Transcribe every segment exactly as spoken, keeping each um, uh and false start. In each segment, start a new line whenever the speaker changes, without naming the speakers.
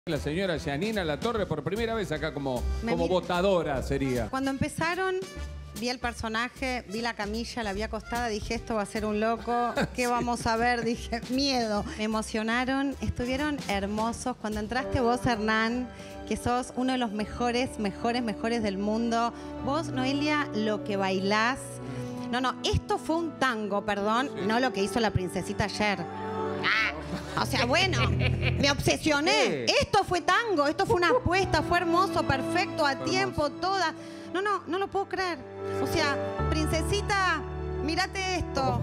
La señora Yanina Latorre por primera vez acá como, como votadora sería.
Cuando empezaron, vi el personaje, vi la camilla, la vi acostada, dije, esto va a ser un loco, ¿qué sí. vamos a ver? Dije, miedo. Me emocionaron, estuvieron hermosos. Cuando entraste vos, Hernán, que sos uno de los mejores, mejores, mejores del mundo. Vos, Noelia, lo que bailás. No, no, esto fue un tango, perdón, sí. no lo que hizo la princesita ayer. Ah, o sea, bueno, me obsesioné. Esto fue tango, esto fue una apuesta, fue hermoso, perfecto, a tiempo, toda. No, no, no lo puedo creer. O sea, princesita, mírate esto.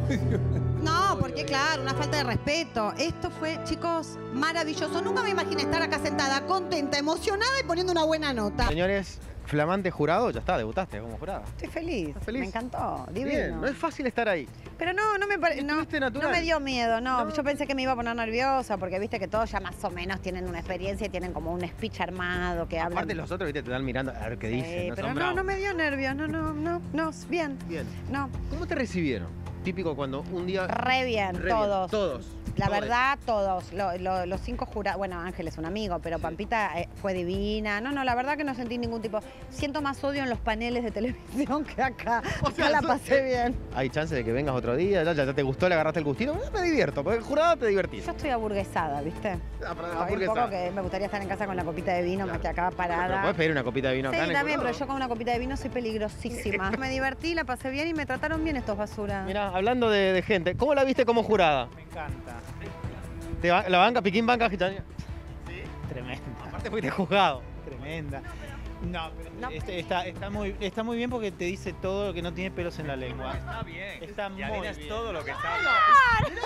No, porque claro, una falta de respeto. Esto fue, chicos, maravilloso. Nunca me imaginé estar acá sentada, contenta, emocionada y poniendo una buena nota.
Señores, flamante jurado, ya está, debutaste como jurada.
Estoy feliz,
feliz?
me encantó, divino.
Bien, no es fácil estar ahí.
Pero no, no me parece, no, no me dio miedo, no. no. Yo pensé que me iba a poner nerviosa porque viste que todos ya más o menos tienen una experiencia y tienen como un speech armado que hablan.
Aparte los otros, viste, te dan mirando a ver qué
sí,
dicen. No
pero
son
no,
bravos.
no me dio nervios, no, no, no, no, bien.
Bien.
No.
¿Cómo te recibieron? Típico cuando un día...
Re bien,
re
todos.
Bien, todos.
La
todos.
verdad, todos. Lo, lo, los cinco jurados, bueno, Ángel es un amigo, pero sí. Pampita eh, fue divina. No, no, la verdad que no sentí ningún tipo. Siento más odio en los paneles de televisión que acá. O sea, acá la pasé bien.
Hay chance de que vengas otro día, ya, ya te gustó, le agarraste el gustito. Me divierto, porque el jurado te divertís.
Yo estoy aburguesada, ¿viste?
Ah,
un poco que me gustaría estar en casa con la copita de vino, claro. más que acá parada.
Pero puedes pedir una copita de vino
sí,
acá en el
también,
jurado.
pero yo con una copita de vino soy peligrosísima. Me divertí, la pasé bien y me trataron bien estos basuras.
Mirá, hablando de, de gente, ¿cómo la viste como jurada?
Me encanta.
¿Te va, ¿La banca, Piquín banca gitania?
Sí. Tremenda.
Aparte fuiste juzgado.
Tremenda. No, pero
no.
Este, está, está, muy, está muy bien porque te dice todo lo que no tiene pelos en la lengua.
Está bien.
Está muy
Yanina
bien.
es todo lo que está bien.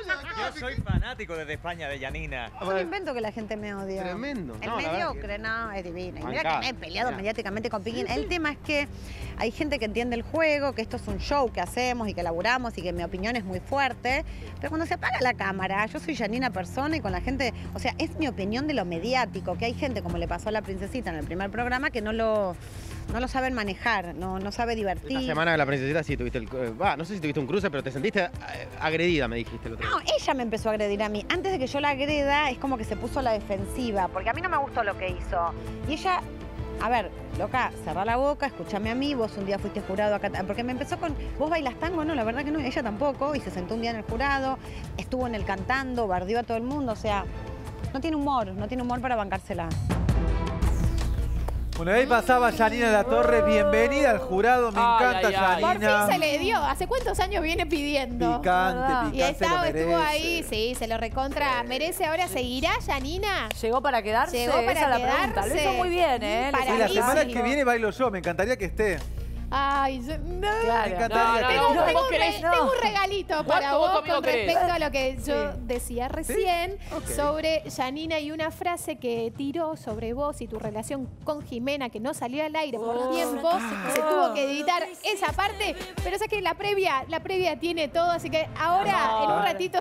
Yo soy fanático desde España de Yanina.
Es un invento que la gente me odia.
Tremendo.
El
no,
mediocre, no, es divino. Y mira
Bancada.
que me he peleado
Mirá.
mediáticamente con Piquín. El tema es que hay gente que entiende el juego, que esto es un show que hacemos y que laburamos y que mi opinión es muy fuerte. Pero cuando se apaga la cámara, yo soy Yanina persona y con la gente, o sea, es mi opinión de lo mediático, que hay gente, como le pasó a la princesita en el primer programa, que no lo... No lo saben manejar, no, no sabe divertir.
La semana de la princesita sí tuviste el... Va, no sé si tuviste un cruce, pero te sentiste eh, agredida, me dijiste el otro día.
No, ella me empezó a agredir a mí. Antes de que yo la agreda, es como que se puso a la defensiva, porque a mí no me gustó lo que hizo. Y ella, a ver, loca, cerrá la boca, escúchame a mí, vos un día fuiste jurado acá. Porque me empezó con, ¿vos bailas tango? No, la verdad que no, ella tampoco. Y se sentó un día en el jurado, estuvo en el cantando, bardeó a todo el mundo. O sea, no tiene humor, no tiene humor para bancársela.
Bueno, ahí pasaba Yanina Latorre, bienvenida al jurado, me
Ay,
encanta
ay, ay.
Yanina.
Por fin se le dio, ¿hace cuántos años viene pidiendo?
Picante, picante,
Y estaba,
lo
estuvo
merece.
ahí, sí, se lo recontra merece. Ahora, ¿seguirá Yanina?
¿Llegó para quedarse?
Llegó para
Esa es la
quedarse.
pregunta. Lo hizo muy bien, ¿eh?
Para
Y la
mí
semana
sí.
que viene bailo yo, me encantaría que esté.
Ay, yo, no.
Claro.
Me encantaría
No,
que
tengo,
no,
tengo
¿vos
un re-
querés? No.
tengo un regalito para
¿Cuánto
vos
vos conmigo
con
querés?
respecto a lo que yo
Sí.
decía recién
Ok.
sobre Yanina y una frase que tiró sobre vos y tu relación con Jimena que no salió al aire por tiempo. Se tuvo que editar esa parte, pero sé que la previa, la previa tiene todo, así que ahora
No.
en un ratito